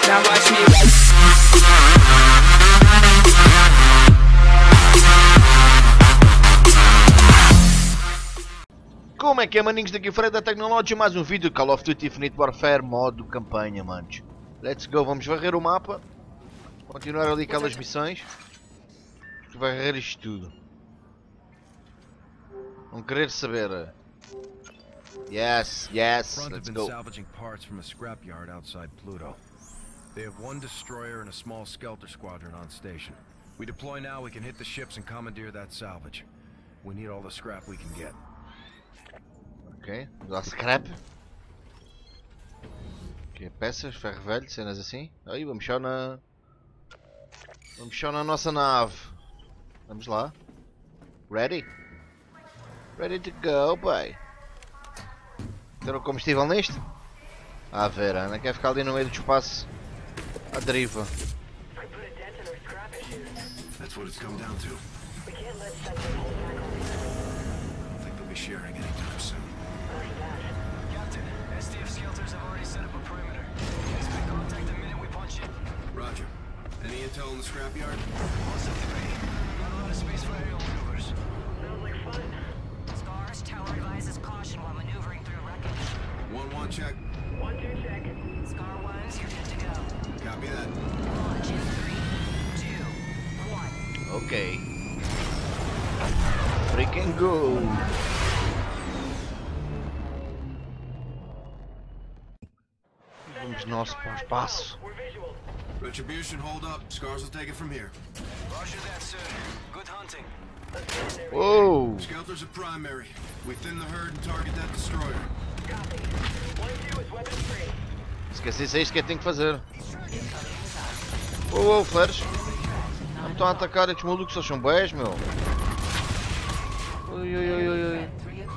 Now watch me. Como é que é, maninhos? Daqui Fred da Technology, mais um vídeo de Call of Duty Infinite Warfare modo campanha, manos. Let's go, vamos varrer o mapa. Continuar ali aquelas missões. Varrer isto tudo. Não querer saber. Yes, let's go. Salvaging parts from a scrapyard outside Pluto. They have one destroyer and a small Skelter squadron on station. We deploy now, we can hit the ships and commandeer that salvage. We need all the scrap we can get. Ok, dá scrap. Ok, peças, ferro velho, cenas assim. Aí, vamos só na... Vamos só na nossa nave. Vamos lá. Ready? Ready to go, boy. Ter o combustível neste? Ah, ver, Ana quer ficar ali no meio do espaço à deriva. That's what it's come down to. I don't think they'll be sharing anytime soon. Captain, SDF Skelters have already set up a perimeter. Expect contact the minute we punch in. Roger. Any intel in the scrapyard? Most of the way. Not a lot of space for aerial maneuvers. Sounds like fun. Scars, tower advises caution while maneuvering through wreckage. 1-1 check. 1-2 check. Scar 1s, you're good to go. Copy that. Launch in 3, 2, 1. Ok. Freaking go! Vamos nosso para o espaço. We're visual. Retribution, hold up. Scars will take it from here. Roger that, sir. Good hunting. Uou! Skelters are primary. We thin the herd and target that destroyer. Copy. 1-2 is weapons free. Esqueci, é isto que eu tenho que fazer. Uou, flares! Não estão a atacar estes malucos, eles são bués, meu. Ui.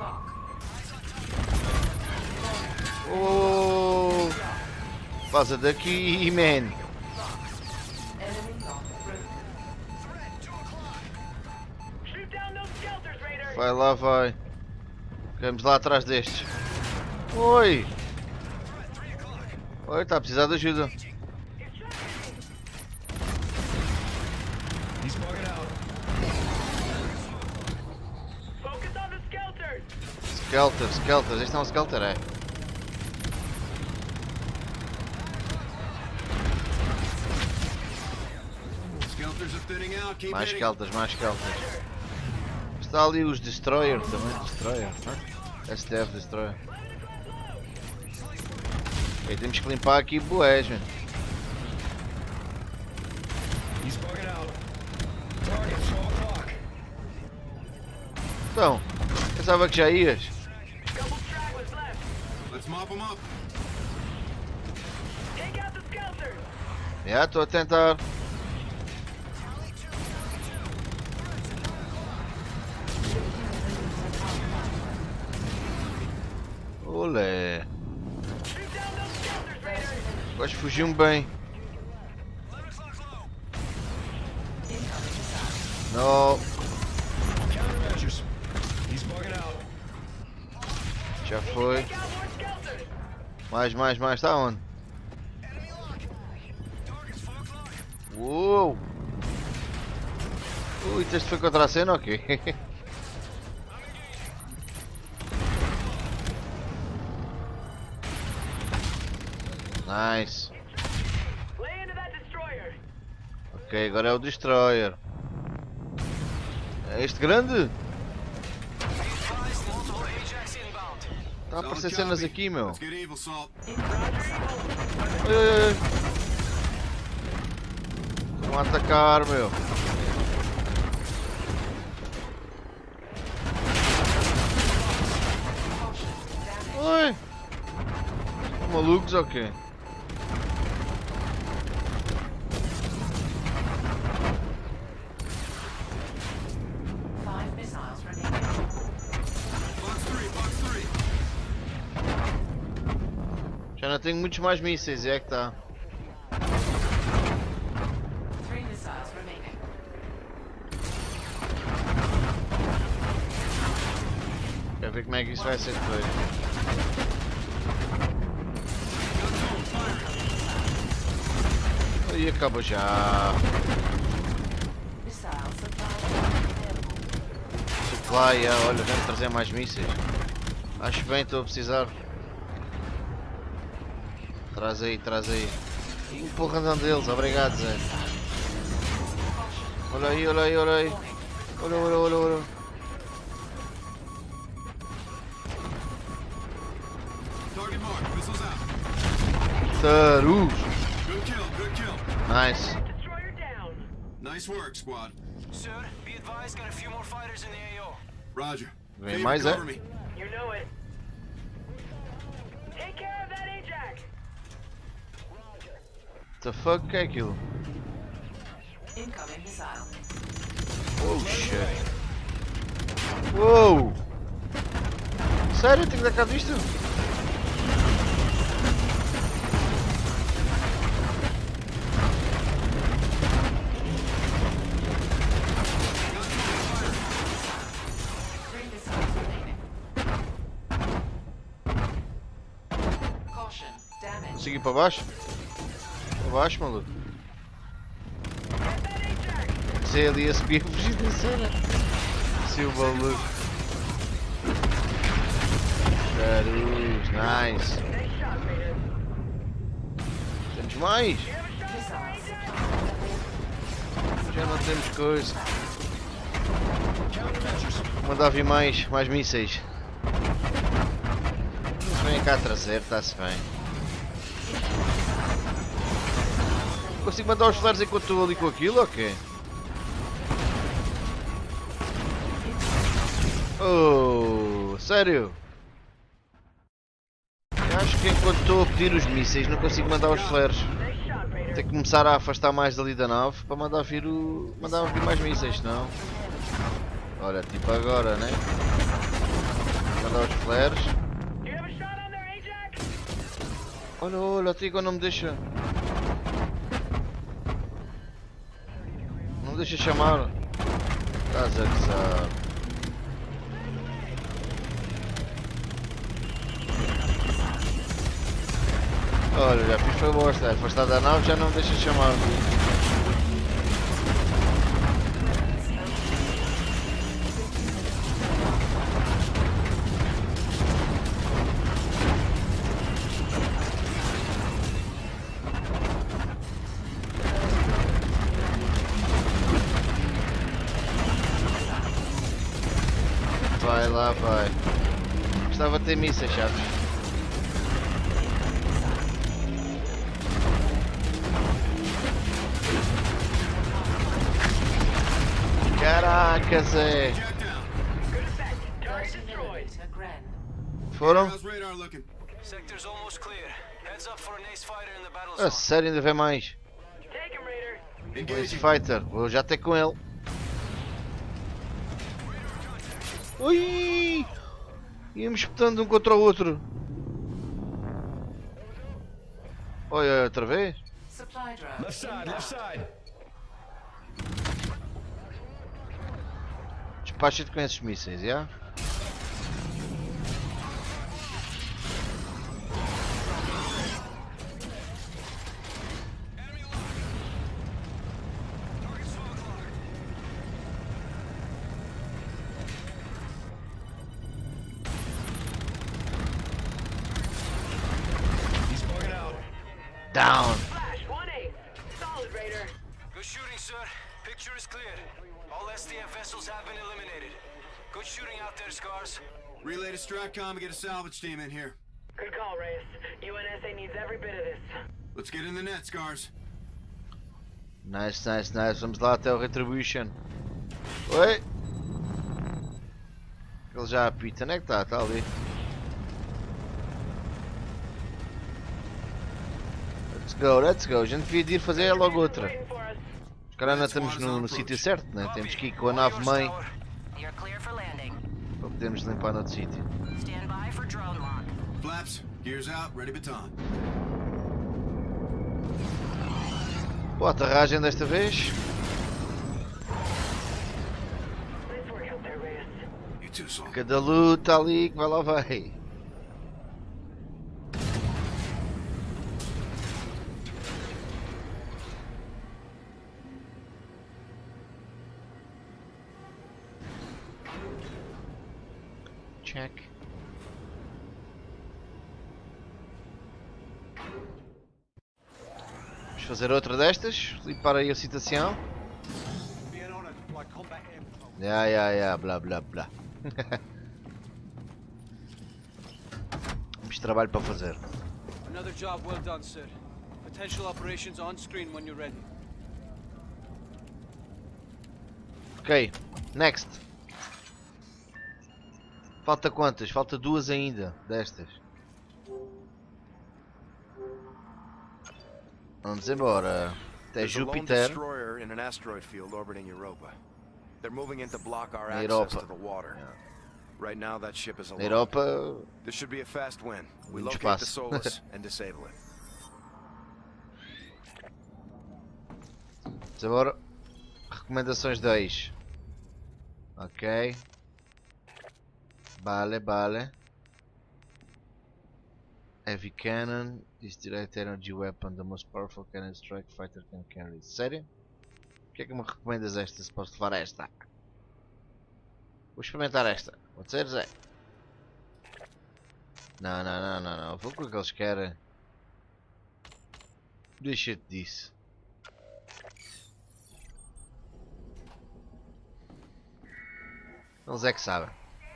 Oh, vaza daqui, man. Shoot down those Skelters, Raider. Vai lá, vai. Vamos lá atrás destes. Oi! Oi, está a precisar de ajuda. He's bugging out. Focus on the Skelters. Skelters. Este é um Skelter, é? Skelters are thinning out. Keep Mais hitting. Skelters. Está ali os Destroyer também. Destroyer, não é? SDF Destroyer. Ok, temos que limpar aqui bués, mano. He's bugging out. Target 12 o'clock. Então, pensava que já ias. Double track was left. Let's mop him up. Take out the Skelters. Já, estou a tentar. Olé. Shoot down those Skelters, Raider. Mas fugiu-me bem. Não, Countermeasures. He's bugging out. já foi. Take out more Skelters. Mais, está onde? Uou! Ui, este foi contra a cena, ok. Nice. Lay into that destroyer. Ok, agora é o Destroyer. É este grande? Multiple Ajax inbound. Está a aparecer cenas aqui, meu. Let's get evil, Salt. Oi. Estão a atacar, meu. Oi! Estão malucos ou quê? Já não tenho muitos mais mísseis, é que tá. Quero ver como é que isso vai ser depois. Aí acaba já. Supply, olha, vem trazer mais mísseis. Acho bem, estou a precisar. Traz aí, traz aí. Um porradão deles, obrigado Zé. Olha aí, olha aí, olha aí. Olha, olha, olha, olha. Target mark, missiles out. Tarus. Good kill, good kill. Nice. Destroyer down. Nice work, squad. Sir, be advised, got a few more fighters in the AO. Roger. Vem Favorite, mais, é? cover me. You know it. Take care of that Ajax. The fuck, o que é aquilo? Incoming missile. Oh shit. Uou! Sério, tenho que dar cabo disto? Three missiles remaining. Caution. Damage. Consigo ir para baixo? Para baixo, maluco. Get that Ajax. Sei ali a subir a fugir da cena. Seu maluco. Tarus, nice. Nice shot, Raider. Temos mais? You have a shot Missiles on Ajax? supplied. Já não temos coisa. Mandar vir mais mísseis. Eles vêm cá trazer, está-se bem. Consigo mandar os flares enquanto estou ali com aquilo ou quê? Oh, sério? Eu acho que enquanto estou a pedir os mísseis não consigo mandar os flares. Nice shot, Raider. Tenho que começar a afastar mais dali da nave para mandar vir mais mísseis, senão. Olha, tipo agora, né? Mandar os flares. Do you have a shot on their Ajax? Olha, olha, até agora não me deixa. Não me deixa chamar. Estás a gozar. Olha, já fiz favor, está afastado da nave, já não me deixa chamar. Vai lá, vai. Gostava de ter mísseis, chaves. Caraca, Zé. Jack down. Good effect. Target 30 destroyed. millimeter Gren. Foram? How's radar looking? Sector's almost clear. Heads up for an ace fighter in the battle A zone. sério, ainda vem mais. Take him, Raider. Ace Engaging. Fighter, vou já ter com ele. Ui! Íamos espetando um contra o outro. Olha, outra vez? Supply drone. Left side, left side. Despacha-te com esses mísseis, já? He's bugging out. Down! Flash, 1-8. Solid, Raider. Good shooting, sir. Picture is cleared. All SDF vessels have been eliminated. Good shooting out there, Scars. Relay to Stratcom and get a salvage team in here. Good call, Reyes. UNSA needs every bit of this. Let's get in the net, Scars. Nice, nice, nice. Vamos lá até o Retribution. Oi! Ele já apita, onde é que está? Está ali. Let's go, let's go. A gente devia de ir fazer logo outra. Waiting for us. Os caras não estamos no sítio certo, né? Temos que ir com a nave mãe You're clear for landing. para podermos limpar no outro sítio. Stand by for drone lock. Flaps, gears out, ready baton. Boa aterragem desta vez. Nice work out there, Reyes. You too, Saul. Cada luta ali que vai lá vai. Check. Vamos fazer outra destas, limpar aí a situação. Blá blá blá. Temos trabalho para fazer. Another job well done, sir. Potential operations on screen when you're ready. Ok, next. Falta quantas? Falta duas ainda destas. Vamos embora. Até There's a lone Júpiter. destroyer in an asteroid field orbiting Europa. They're moving in to block our access Europa. to the water. Right now, that ship is Na alone. Europa. This should be a fast win. We Muito locate the fácil. Solus and disable it. Vamos embora. Recomendações 2. Ok. Vale. Heavy cannon. This direct energy weapon, the most powerful cannon strike fighter can carry. Sério? O que é que me recomendas esta? Se posso levar esta? Vou experimentar esta. Pode ser, Zé? Não. Vou com o que eles querem. Deixa-te disso. Eles é que sabem.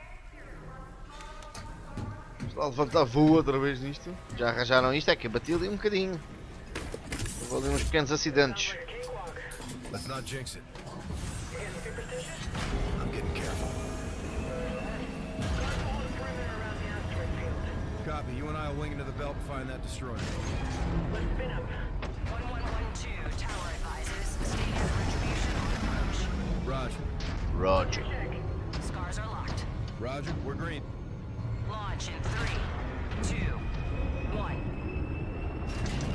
Vamos lá levantar voo outra vez nisto. Já arranjaram isto? É que eu bati ali um bocadinho. Houve ali uns pequenos acidentes. Let's not jinx it. I'm getting careful. Copy. You and I will wing into the belt and find that destroyer. Let's spin him. 1112, tower advises. Stadia retribution on approach. Roger. Roger. Scars are locked. Roger. We're green. Launch in 3, 2, 1.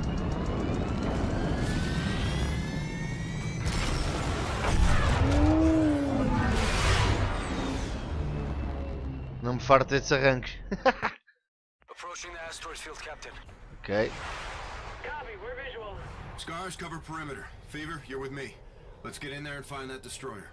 Não me farta desses arranques. Approaching the asteroid field, Captain. Ok. Copy, we're visual. Scars, cover perimeter. Fever, you're with me. Let's get in there and find that destroyer.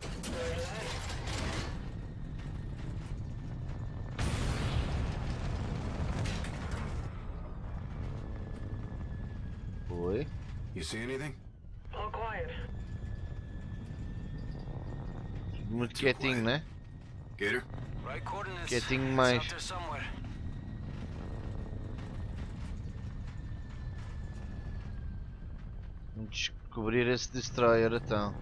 Oi. You see anything? All quiet. Muito quietinho, né? Gator? Right coordinates. Quietinho It's mais. out there somewhere. Vamos descobrir esse destroyer então.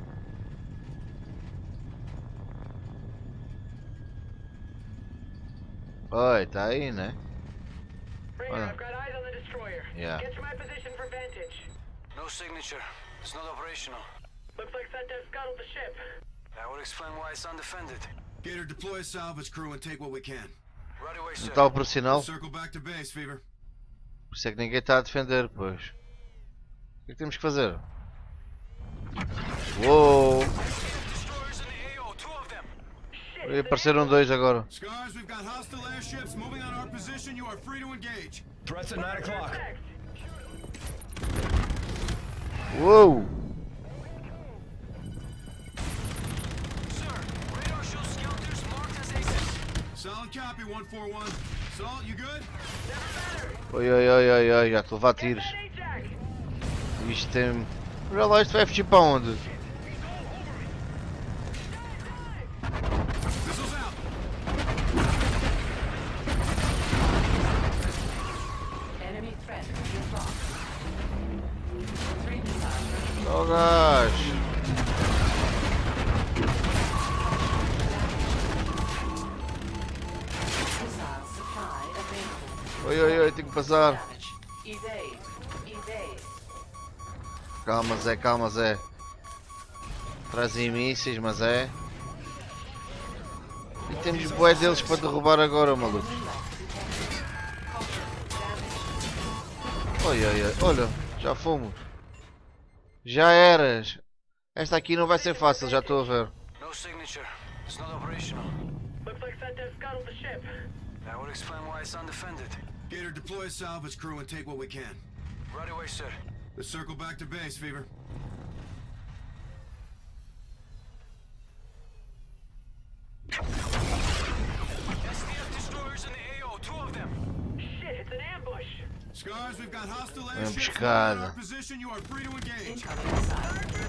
Oi, tá aí, né? Ranger, Ah. I've got eyes on the destroyer. Yeah. Get to my position for vantage. No signature. It's not operational. Looks like Satev scuttled the ship. That would explain why it's undefended. Gator, deploy a salvage crew and take what we can. Right away, Não sir. está operacional. Circle back to base, Fever. Por isso é que ninguém está a defender, pois. O que é que temos que fazer? Uou! Destroyers in the AO, 2 of them. Oi, apareceram dois agora. Scars, we've got hostile airships moving on our position. You are free to engage. Threats at 9 o'clock. Uou! Sir, radar shows skelters marked as aces. Solid copy, 141. Salt, you good? Oi, já estou a levar tiros. Isto tem... Olha lá, isto vai fugir para onde? Missiles out. Enemy threat locked. 3 missiles. Oh, gás! Missile supply available. Oi, tenho que passar. Damage. Evade. Calma, Zé. Trazem mísseis, mas é. E temos bué deles para derrubar agora, maluco. Olha, já fomos. Já eras. Esta aqui não vai ser fácil, já estou a ver. No signature. It's not operational. Looks like Satev scuttled the ship. That would explain why it's undefended. Gator, deploy a salvage crew and take what we can. Right away, sir. Let's circle back to base, Fever. SDF Uma emboscada. Incoming missile.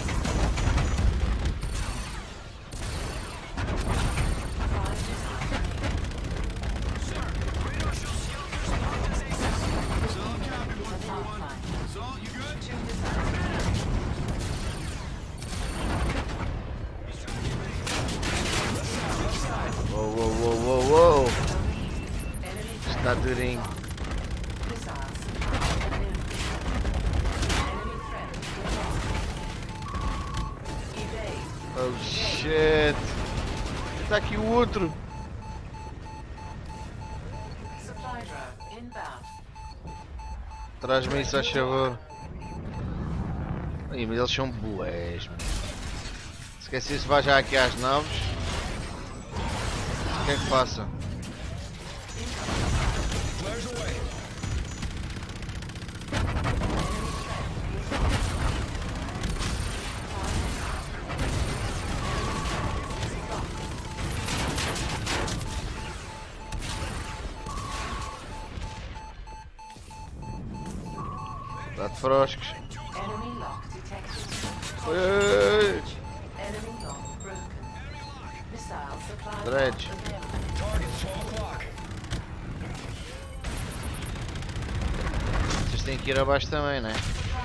Uou. Está durinho. Oh shit. Está aqui o outro. Traz-me isso, a favor. Ih, mas eles são bués. Esqueci se vai já aqui às naves. O que é que passa? Dá de froscos. Oi. Dredge. Vocês têm que ir abaixo também, né?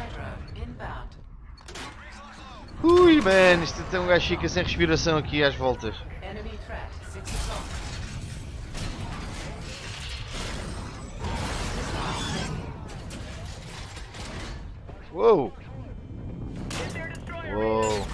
Ui, man, isto tem um gajo fica sem respiração aqui às voltas. Uou! Uou!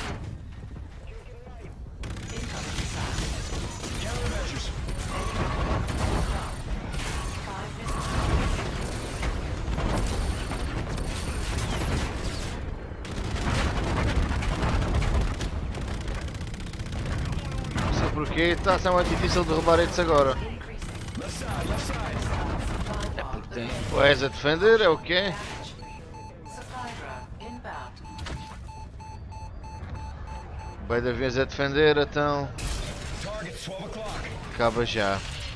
Não sei porquê, está a ser muito difícil derrubar estes agora. É porque tem. Ou és a defender, é o quê? Vai da vez a defender, então acaba já.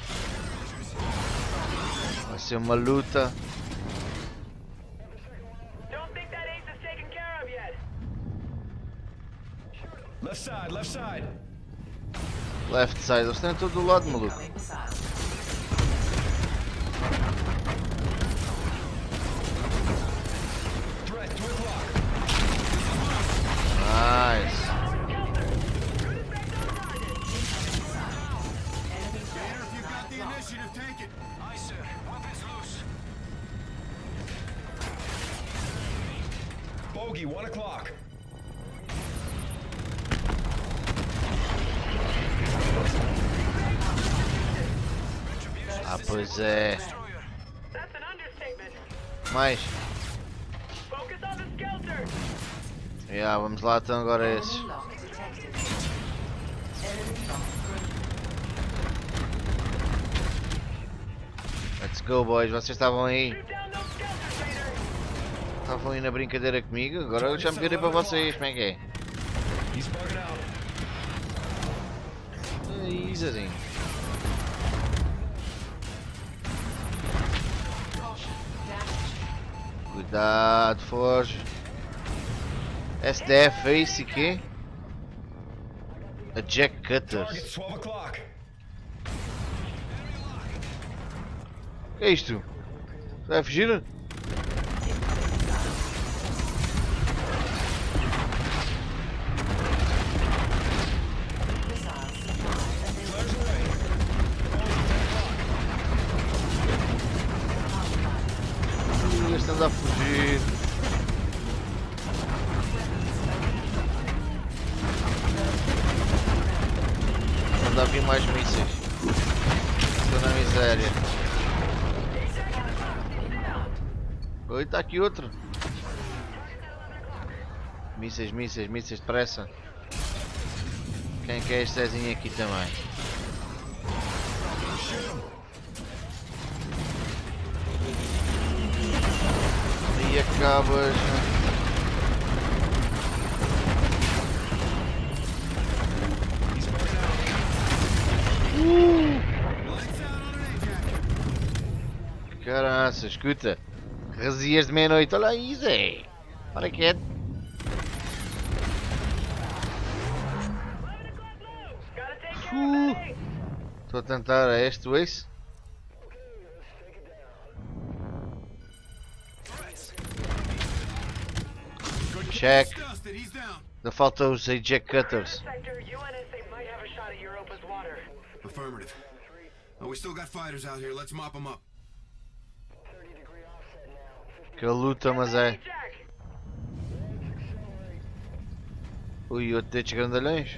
Vai ser uma luta. Left side, eles estão em todo o lado, maluco. Nice. Bogey, 1 o'clock. Ah, pois é. Mais. Yeah, vamos lá então agora esses. Let's go, boys, vocês estavam aí. Estavam aí na brincadeira comigo, agora eu já me virei para vocês, como é que é? Isazinho. Cuidado, foge. SDF, é isso aqui? A Jack Cutters. O que é isto? Vai fugir? Este anda a fugir. Anda a vir mais mísseis. Estou na miséria. Oi, está aqui outro. Mísseis, depressa. Quem quer este Zezinho aqui também? E acabas. Caraca, escuta. Razias de meia-noite, olha aí, Zé. Para quieto. Estou a tentar a este Waze. Check. Dusted, he's down. Ainda falta os eject cutters. Sector, UNSA might have a shot at Europa's water. Affirmative. Oh, we still got fighters out here. Let's mop them up. Que luta, mas é. Jack! Ui, outro destes grandalhões.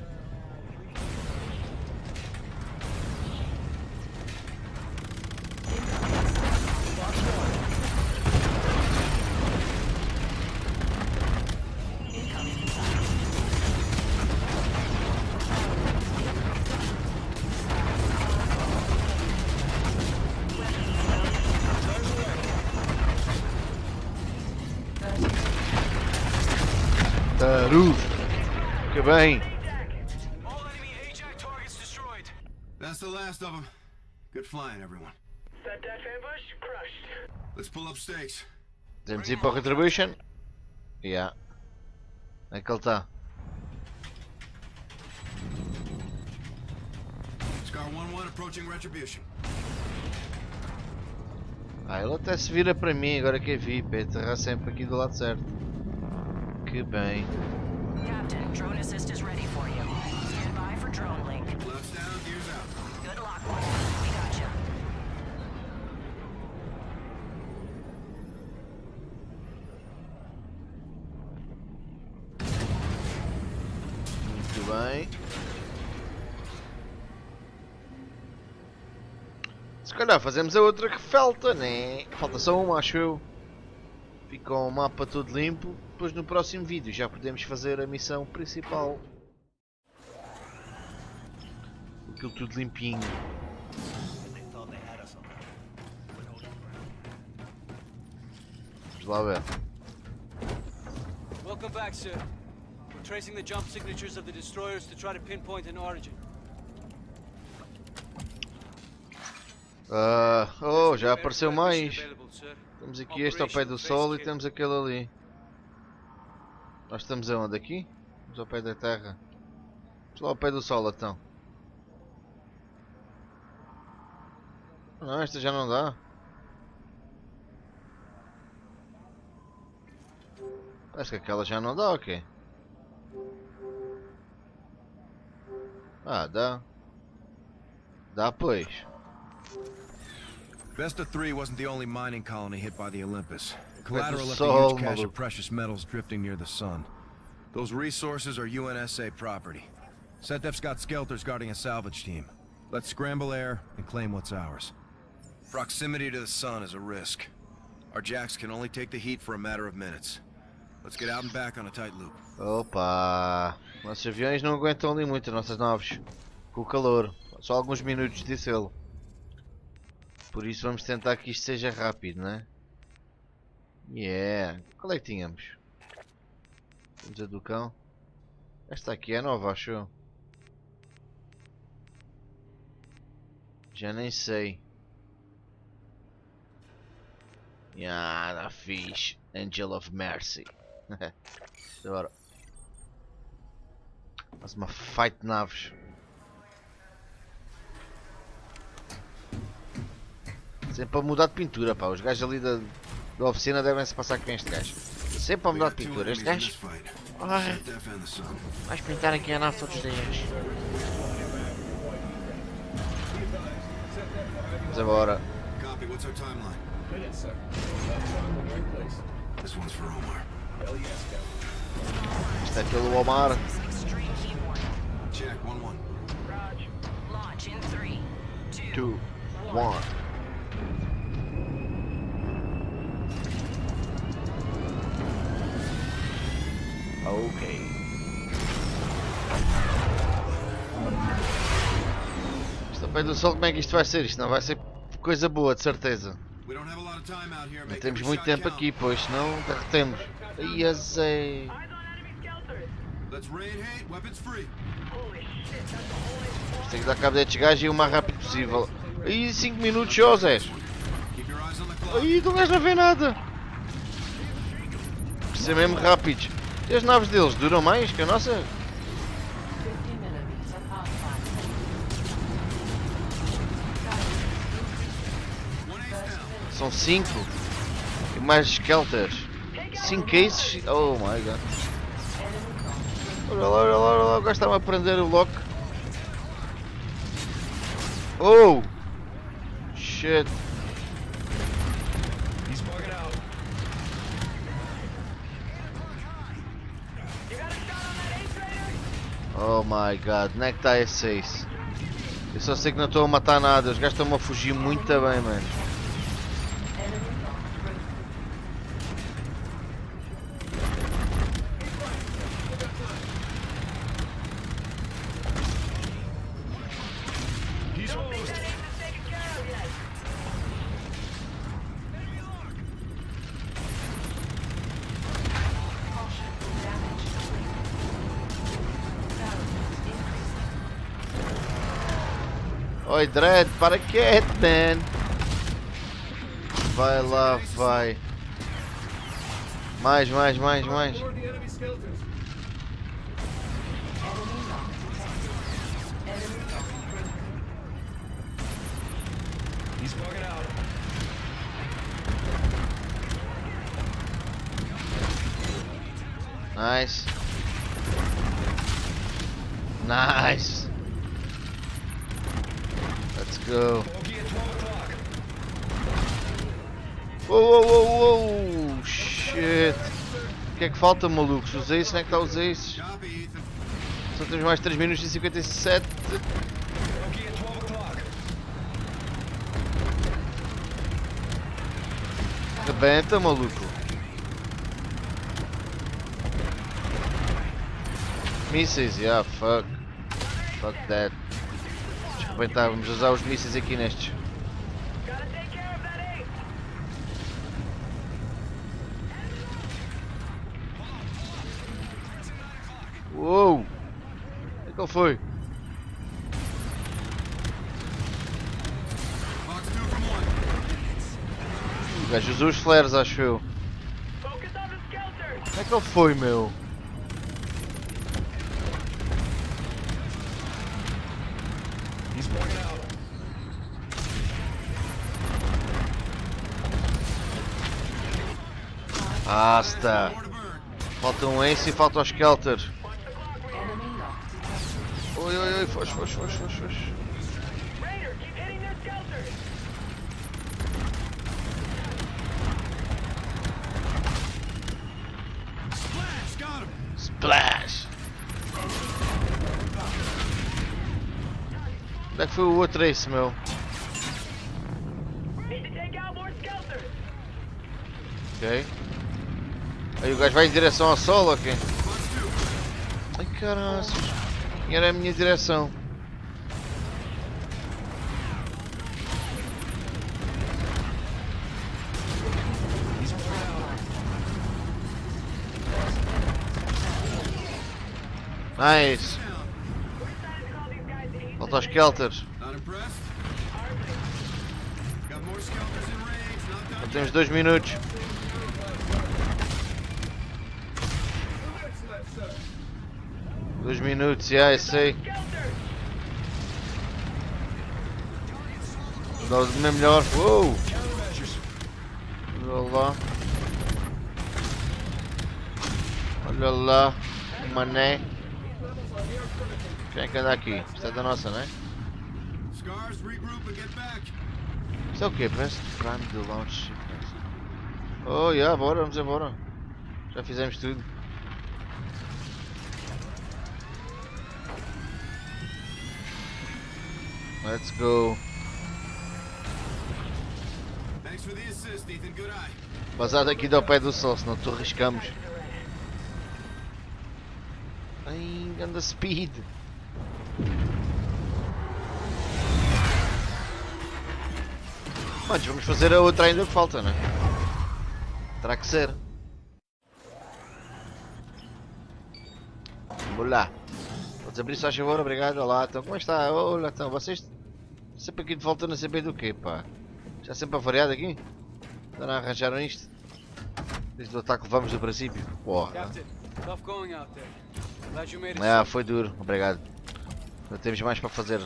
Tarudo. Que bem. All enemy AJAC targets destroyed. That's the last of them. Good flying, everyone. That death ambush? Crushed. Let's pull up stakes. Temos ir para o Retribution? Yeah. Onde é que ele está? Scar 1-1 approaching Retribution. Ah, ele até se vira para mim, agora que é VIP, é aterrar sempre aqui do lado certo. Que bem. Captain, drone assist is ready for you. Stand by for drone link. Left down, gears out. Good luck, we got you. Muito bem. Se calhar fazemos a outra que falta, né? Falta só uma, acho eu. Fica o mapa todo limpo. Depois no próximo vídeo já podemos fazer a missão principal. Aquilo tudo limpinho. Vamos lá ver. Welcome back, sir. We're tracing the jump signatures of the destroyers to try to pinpoint an origin. Oh, já apareceu Aircraft mais. mission available, sir. Temos aqui este ao pé do sol e temos aquele ali. Nós estamos aonde? Aqui? Estamos ao pé da terra. Vamos lá ao pé do sol então. Não, esta já não dá. Parece que aquela já não dá, ok? Ah, dá. Dá pois. Vesta 3 wasn't the only mining colony hit by the Olympus. Collateral left a Sol, huge cache maluco. of precious metals drifting near the sun. Those resources are UNSA property. SETDEF's got skelters guarding a salvage team. Let's scramble air and claim what's ours. Proximity to the sun is a risk. Our jacks can only take the heat for a matter of minutes. Let's get out and back on a tight loop. Opa! Nossos aviões não aguentam ali muito, as nossas naves. Com o calor. Só alguns minutos, disse ele. Por isso vamos tentar que isto seja rápido, né? Yeah! Qual é que tínhamos? Temos a do cão. Esta aqui é nova, acho eu. Já nem sei. Yeah, da fixe. Angel of Mercy. Agora. Faz uma fight de naves. Sempre a mudar de pintura, pá. Os gajos ali da oficina devem se passar com este gajo. Sempre a mudar de pintura. Este gajo. Ai, SETDEF and the sun. vais pintar aqui a nave todos os dias. Vamos embora. Copy, what's our timeline? This one's for Omar. Isto é pelo Omar. Extreme heat warning. Check, 1-1. Raj. Launch in 3, 2, 2, 1. Ok. Isto ao pé do sol, como é que isto vai ser? Isto não vai ser coisa boa, de certeza. We don't have a lot of time out here. Não Make temos every muito shot tempo count. aqui, pois senão derretemos. Ai, azei. Eyes on enemy skelters. Let's raid hate, weapons free. Holy shit, that's the whole A Tem que dar cabo destes gajos e o mais rápido possível. Aí 5 minutos só, Zé. Keep your eyes on the clock. Aí, do gajo não vê nada. ser mesmo rápidos. E as naves deles duram mais que a nossa? 50 millimeters of pathfinder. São 5. E mais skelters. 5 cases. Oh my god. Olha lá, olha lá, olha lá. O gajo está-me a prender o lock. Oh! Shit. He's bugging out. Oh my god. Onde é que está esse ace? Eu só sei que não estou a matar nada. Os gajos estão-me a fugir muito bem, mano. He's hosed. Oi, Dredd, para quieto, man. Vai lá, vai. Mais, mais, mais, mais. He's bugging out. Nice. Nice. Let's go. Bogey at 12 o'clock. Uou, uou, uou, uou. Shit. O que é que falta, malucos? Os aces, onde é que está os aces? Copy, Ethan. Só temos mais 3 minutos e 57. Bogey at 12 o'clock. Rebenta, maluco. Mísseis, yeah, fuck. Fuck that. Deixa eu rebentar, vamos usar os mísseis aqui nestes. Gotta take care of that ace. Uou! O que ele foi? Box 2 from 1. O gajo usou os flares, acho eu. Focus on the skelters. Como é que ele foi, meu? He's bugging out. Basta! More to burn. Falta um ace e falta os skelters. Enemy lock detected. Oi, oi, oi, foge, foge, foge, foge, foge. Raider, keep hitting their skelters. Splash! Got him! Splash! Onde é que foi o outro ace, meu? Need to take out more skelters. Ok. Aí o gajo vai em direção ao solo, ok? Box 2. Ai caraças. Era a minha direção. Nice. Falta os skelters. Not impressed? Got more skelters in range. Not done Só temos 2 minutos. Dois minutos, já, eu sei. Dá o melhor. Uou! Olha lá. Olha lá. O mané. Quem é que anda aqui? Isto é da nossa, não é? Scars, regroup and get back. Isto é o quê? Parece Prime do Launch. Oh, yeah, bora, vamos embora. Já fizemos tudo. Let's go. Thanks for the assist, Ethan. Good eye. Basado aqui ao pé do sol, senão tu arriscamos. Ai, anda speed. Mas vamos fazer a outra ainda que falta, não é? Terá que ser. Vamos lá. Podes abrir só a favor, obrigado. Olá, então como está? Olá, então vocês sempre aqui de volta não sei bem do quê, pá. Já sempre avariado aqui? Ainda não arranjaram isto? Desde o ataque que levamos do princípio. Porra. Captain, tough going out there. Glad you made it. Foi duro, obrigado. Não temos mais para fazer.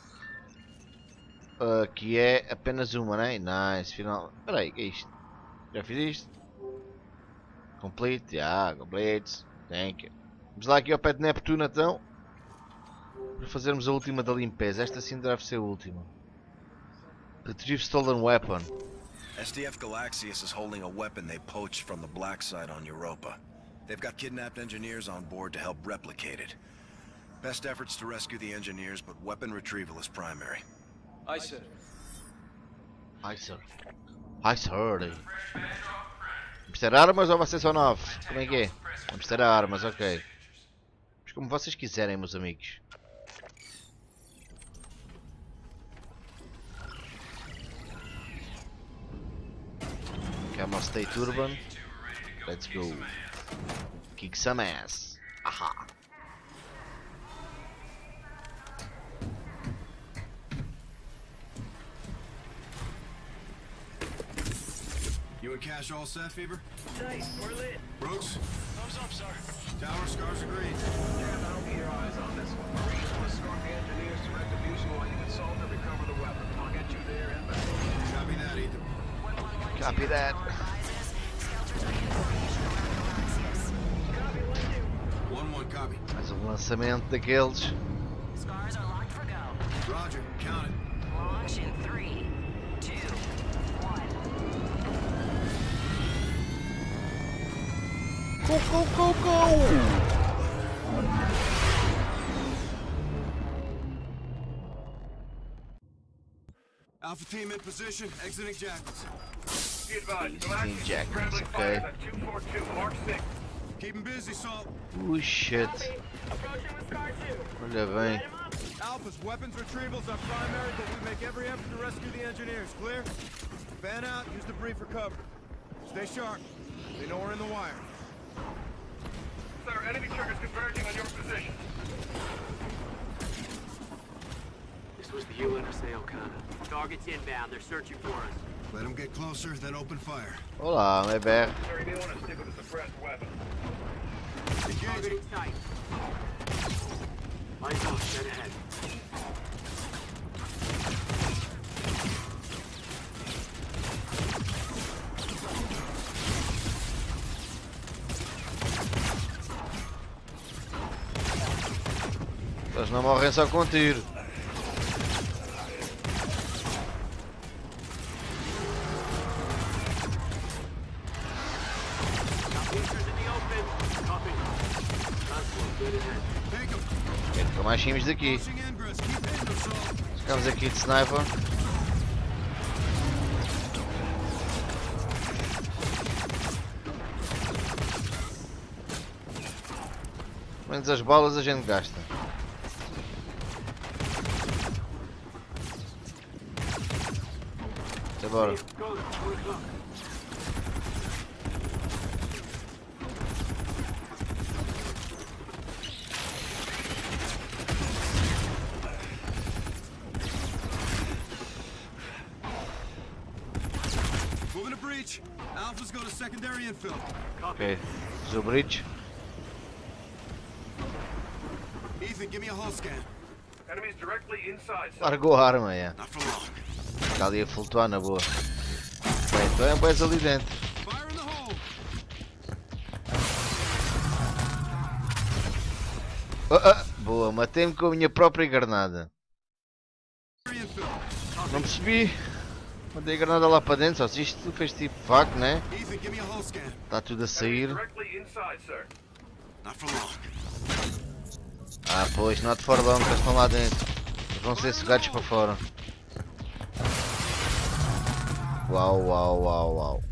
Que é apenas uma, né? Nice, final. Espera aí, que é isto? Já fiz isto? Complete, complete. Thank you. Vamos lá aqui ao pé de Neptuno então. Para fazermos a última da limpeza. Esta sim deve ser a última. Retrieve stolen weapon. SDF Galaxius is holding a weapon they poached from the black site on Europa. They've got kidnapped engineers on board to help replicate it. Best efforts to rescue the engineers, but weapon retrieval is primary. Aye, sir. Ai, sir. Ai, sir. Vamos ter armas ou vai ser só 9? Como é que é? Vamos ter armas, ok. Mas como vocês quiserem, meus amigos. Camel State Urban. Let's go. Kick some ass. Aha. You and Cash all set, Fever? Tight, we're lit. Brooks? Thumbs up, sir. Tower, Scars agreed. Jam, I'll keep your eyes on this one. Reed will escort the engineers to retribution while you consult and recover the weapon. I'll get you there and back. Copy that, Ethan. Copy that. Skelters are in formation around Galaxius. 1-1, copy. Mais um lançamento daqueles. Scars are locked for go. Roger, count it. Launch in 3, 2, 1. Go, go, go, go! Alpha team in position, exiting Jackals. Be advised, Easy Galaxius Jack, is friendly okay. fire at 242, Mark 6. Keep 'em busy, Salt. Oh shit. Approaching with Scar 2. Olha bem. Light him up. Alpha's weapons retrievals are primary, but we make every effort to rescue the engineers. Clear? Fan out, use debris for cover. Stay sharp. They know we're in the wire. Sir, enemy triggers converging on your position. This was the UNSA O'Connor. Target's inbound. They're searching for us. Let them get closer, then open fire. Olá, meu bem. Sir, you may want to stick with a suppressed weapon. Target in sight. Lights on. Dead ahead. Eles não morrem só com tiro. Boosters in the open. Copy. Transport. Dead ahead. Take 'em. Nunca mais saímos daqui. Pushing ingress. Keep hitting them, Salt. Ficamos aqui de sniper. Menos as balas a gente gasta. Bora. Go. 2 o'clock. Moving to breach. Alphas go to secondary infill. Ok. Fiz o bridge. Ethan, give me a hull scan. Enemies directly inside, sir. Largou a arma, é. Not for long. Está ali a flutuar na boa. Bem, então é boas ali dentro. Fire in the hole. Boa, matei-me com a minha própria granada. Infill. Não percebi. Mandei a granada lá para dentro, só se isto fez tipo vac, né? Ethan, give me a hull scan. Está tudo a Enemies sair. directly inside, sir. Not for long. Ah, pois, not for long, eles estão lá dentro. Eles vão ser sugados para fora. Uau, uau, uau, uau.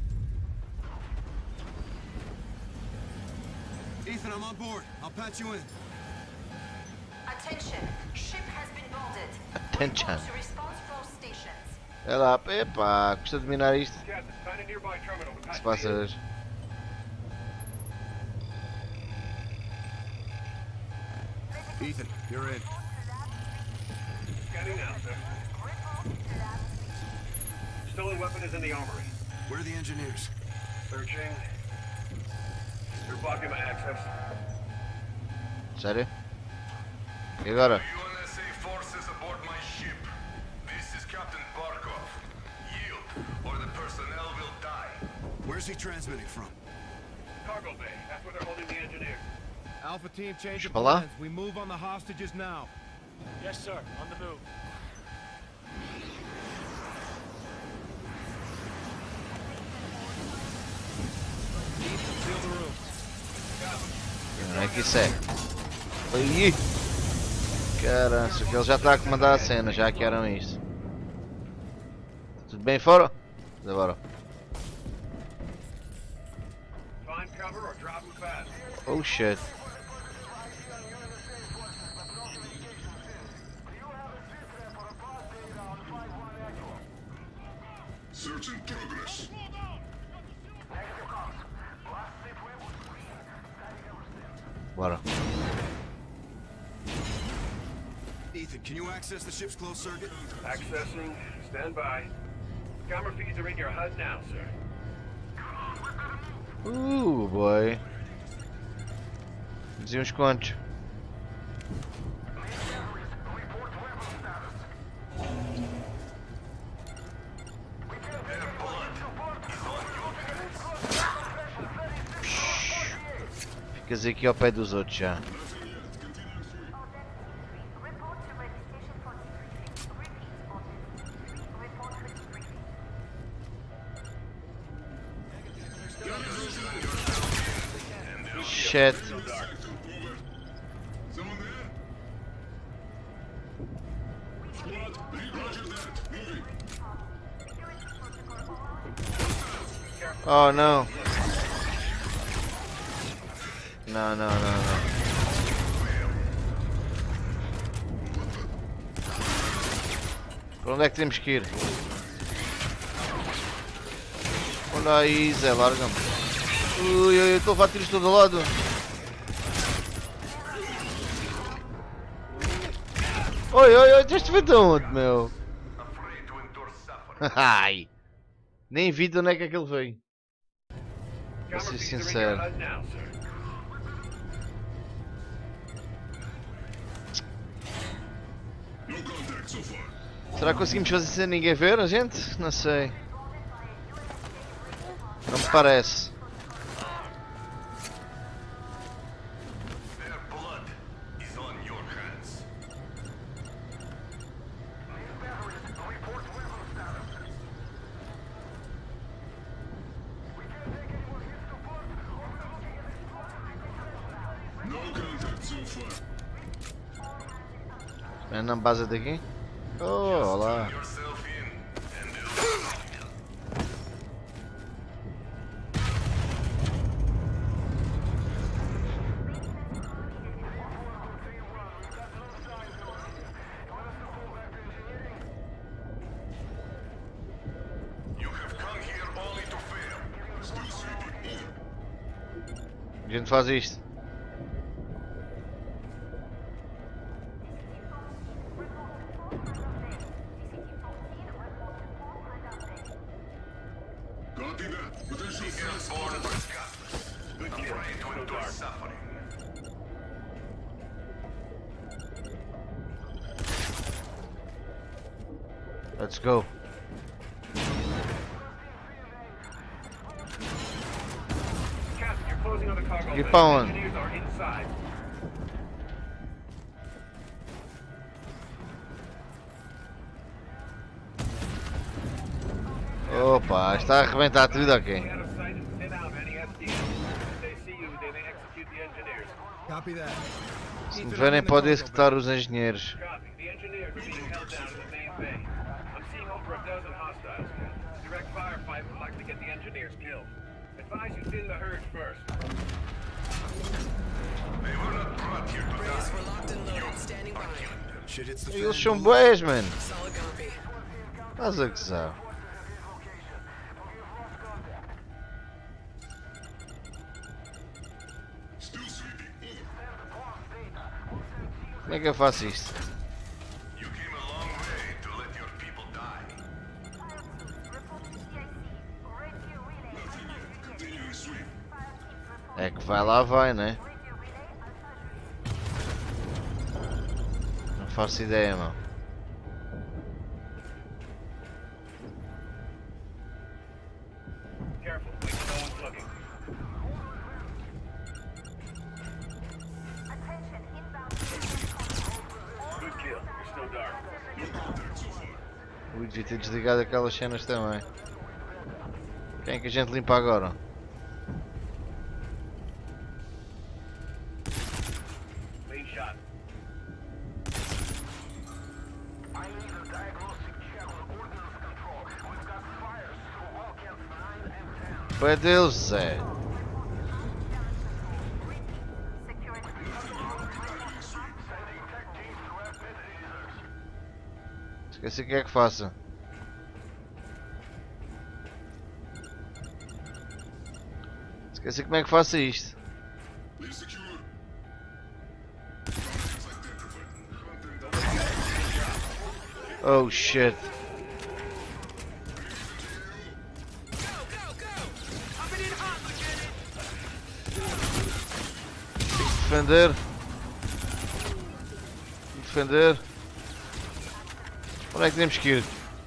Ethan, I'm on board. I'll patch you in. Attention. Ship has been boarded. Attention. To response from stations. É lá, epá, custa de minar isto. Captain, find a nearby terminal to Se patch passa me in. hoje. Ethan, you're in. Scanning now, sir. Stolen weapon is in the armory. Where are the engineers? Searching. Blocking my access. Sério? E agora? UNSA forces aboard my ship. This is Captain Barkov. Yield, or the personnel will die. Where's he transmitting from? Cargo bay. That's where they're holding the engineers. Alpha team, change of Pra lá? plans. We move on the hostages now. Yes, sir. On the move. Seal the room. Não é que isso é. Aí! Caramba, que ele já está a comandar a cena, já que eram isto. Tudo bem fora? Agora. Find cover or drop them fast. Oh shit. Search in progress. Bora. Ethan, can you access the ship's closed circuit? Accessing. Stand by. Camera feeds are in your HUD now, sir. Boy. Dizia uns quantos. Ficas aqui ao pé dos outros já. Shit. Oh no. No, no, no, no. Para onde é que temos que ir? Olha aí, Zé, larga-me. Ui, estou a levar tiros de todo lado. Oi, este foi de onde, meu? Ai, nem vi de onde é que aquele veio. Vou ser sincero. Será que conseguimos fazer sem ninguém ver a gente? Não sei. Não me parece. É na base daqui? Oh, olá. A gente faz isto. Let's go. Captain, you're closing on the cargo Keep bay. on. Engineers are inside. Opa, está a arrebentar tudo aqui. Get out of sight and thin out any SDS. If they see you, they may execute the engineers. Copy that. Se me verem, pode executar os engenheiros. Copy. The engineers are being held down in the main bay. I'm seeing over a dozen hostiles. Direct firefight would likely get the engineers killed. Advise you thin the herd first. They were not brought here to die. We're locked and loaded, standing by. Shit hits the Eles fan. são boés, mano. Solid copy. Estás a gozar. Como é que eu faço isto? You came a long way to let your people die. É que vai lá, vai, né? Não faço ideia, mano. Careful, make sure no one's looking. Good kill. You're still dark. Ui, devia ter desligado aquelas cenas também. Quem é que a gente limpa agora? Main shot. Foi Deus, Zé. Esqueci o que é que faça. Esqueci como é que faço isto. Oh shit. Defender. Defender. Onde é que temos que ir?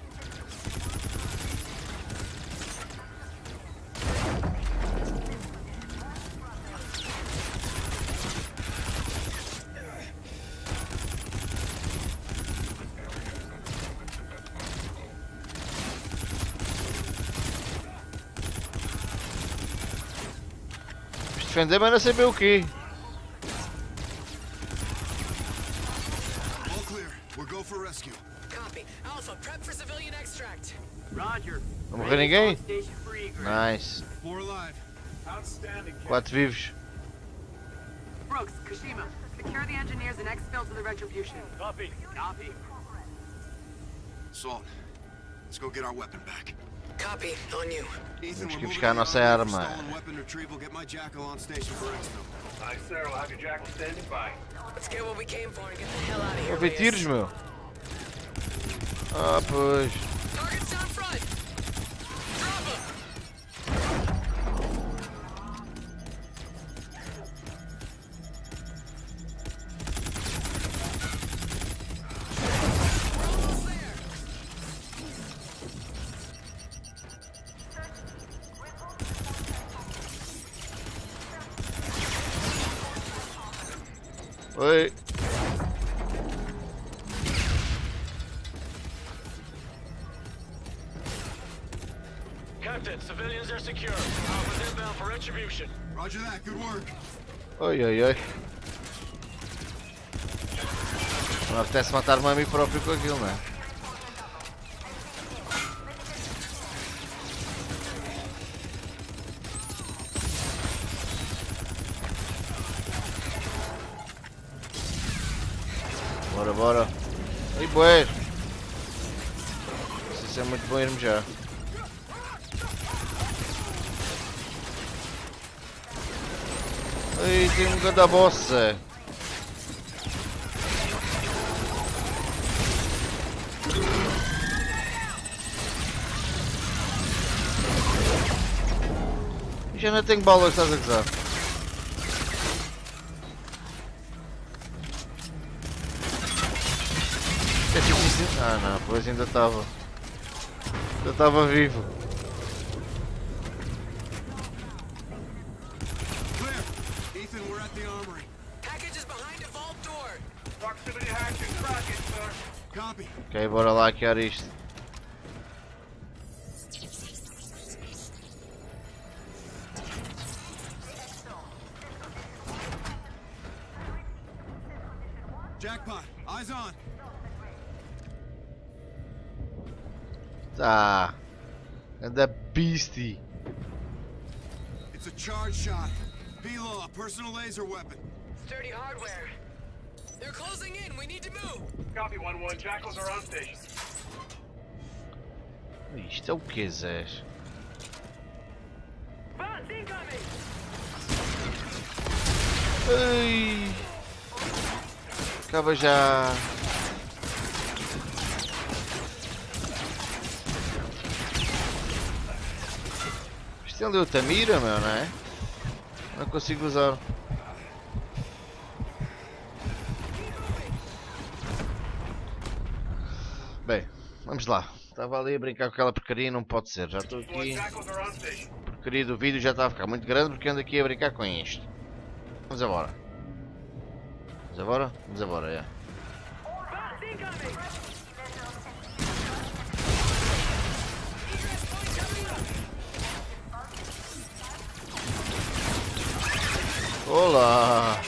Defender, mas não saber o quê? All clear. We'll go for rescue. Copy. Alpha, prep for civilian extract. Roger. Não morreu ninguém? Station for egress. Nice. 4 alive. Outstanding. 4 vivos. Brooks, Kashima, secure the engineers and exfil to the Retribution. Copy. Copy. Salt. Let's go get our weapon back. Copy. On you. Ethan, Temos we're que moving buscar a the nossa armory for arma. stolen weapon retrieval. Get my jackal on station for exfil. Aye, sir. We'll have your jackal standing by. Let's get what we came for and get the hell out of here. Ouvi tiros, meu. Ah, pois. Target's down front. Drop him. We're almost there. Oi. Captain, civilians are secure. Alpha's inbound for retribution. Roger that. Good work. Oi, oi, oi. Não apetece matar-me a mim próprio com aquilo, não é? Bora, bora. Ih, boé. Isso é muito bom irmos já. Ai, tem um grande bossa. Já não tenho balas, estás a gozar. É tipo isso. Ah não, pois ainda estava. Ainda estava vivo. Clear. Ethan, we're at the armory. Package is behind a vault door. Proximity hatch and rocket, sir. Copy. Ok, bora lá hackear isto. Jackpot. Eyes on. Tá. Anda beastie. It's a charge shot. P-Law, personal laser weapon. Sturdy hardware. They're closing in. We need to move. Copy 1-1. Jackals are on station. Isto é o que, Zé? Bots incoming! Ai. Acaba já. Isto é ali o Tamira, meu, não é? Não consigo usar. Bem, vamos lá. Estava ali a brincar com aquela porcaria e não pode ser. Já estou aqui. A porcaria do vídeo já está a ficar muito grande porque ando aqui a brincar com isto. Vamos embora. Vamos embora? Vamos embora, é. Olá!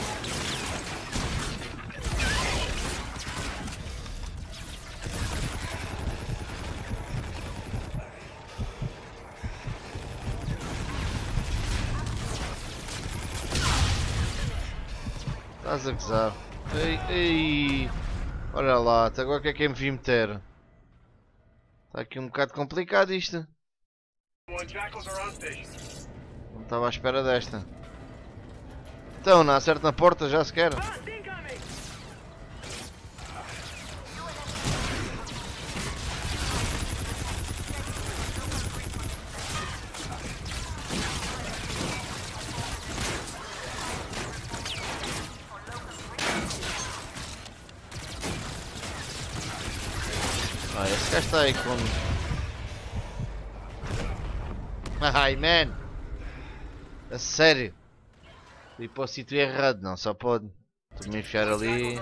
Estás a gozar? Ei, ei! Olha lá, até agora o que é me vim meter? Está aqui um bocado complicado isto. Não estava à espera desta. Então, não acerta na porta já sequer. Ah, esse gajo está aí com... Ai, man! A sério? E para o sítio errado, não, só pode. Tu me enfiar ali.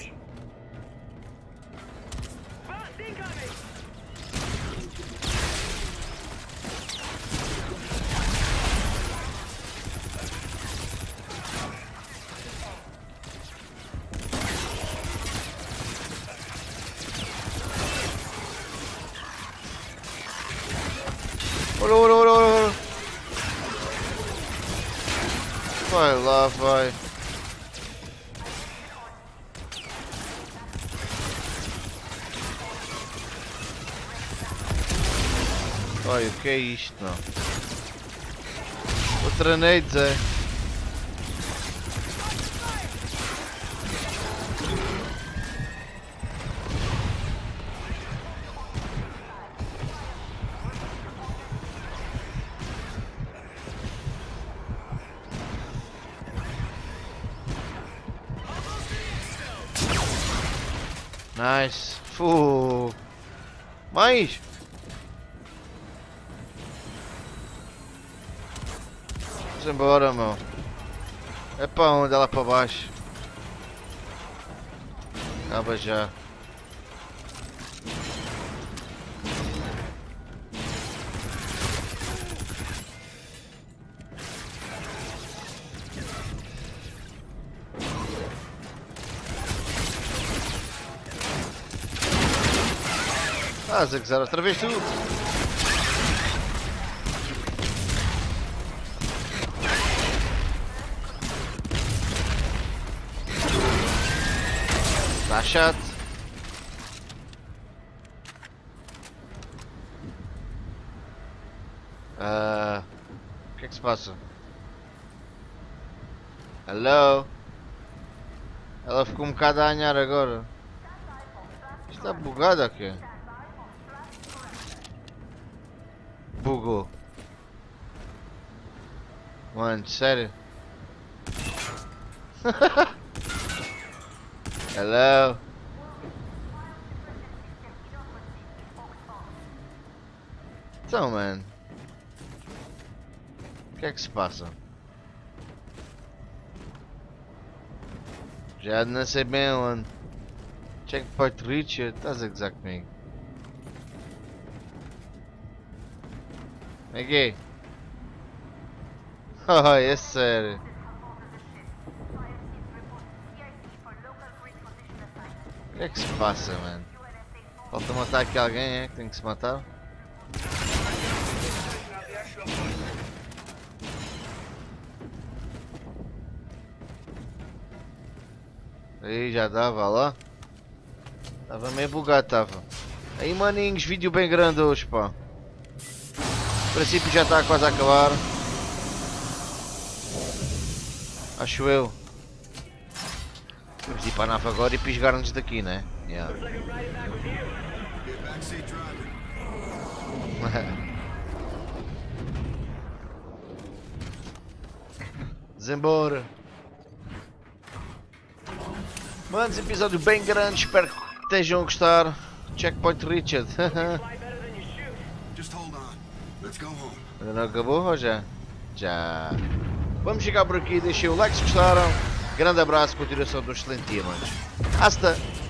Ora. Vai lá, vai. Olha, o que é isto, não? Outra nades, é? Nice. Fuh. Mais. Vamos embora, meu. É para onde? É lá para baixo. Acaba já. Ah, Zé quiser outra vez tu. Está chato. O que é que se passa? Hello? Ela ficou um bocado a ganhar agora. Está bugada aqui. Bugou. Mano, sério? Hello? Então, mano. O que é que se passa? Já não sei bem onde. Checkpoint Richard, estás a gozar comigo? Aqui. Oh, é sério. O que é que se passa, mano? Falta matar aqui alguém, é? Que tem que se matar? Aí já dava lá. Tava meio bugado, tava. Aí, maninhos, vídeo bem grande hoje, pá. O princípio já está quase a acabar. Acho eu. Vamos ir para a nave agora e pisgar-nos daqui, né? Yeah. Desembora. Manos, episódio bem grande, espero que estejam a gostar. Checkpoint Richard. Just hold on. Let's go home. Ainda não acabou ou já? Já. Vamos chegar por aqui, deixem o like se gostaram. Grande abraço, continuação do excelente dia, manos. Hasta!